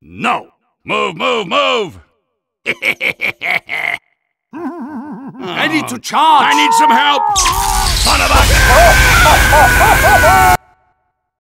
No! Move, move, move! Ready to charge! I need some help! Son of a...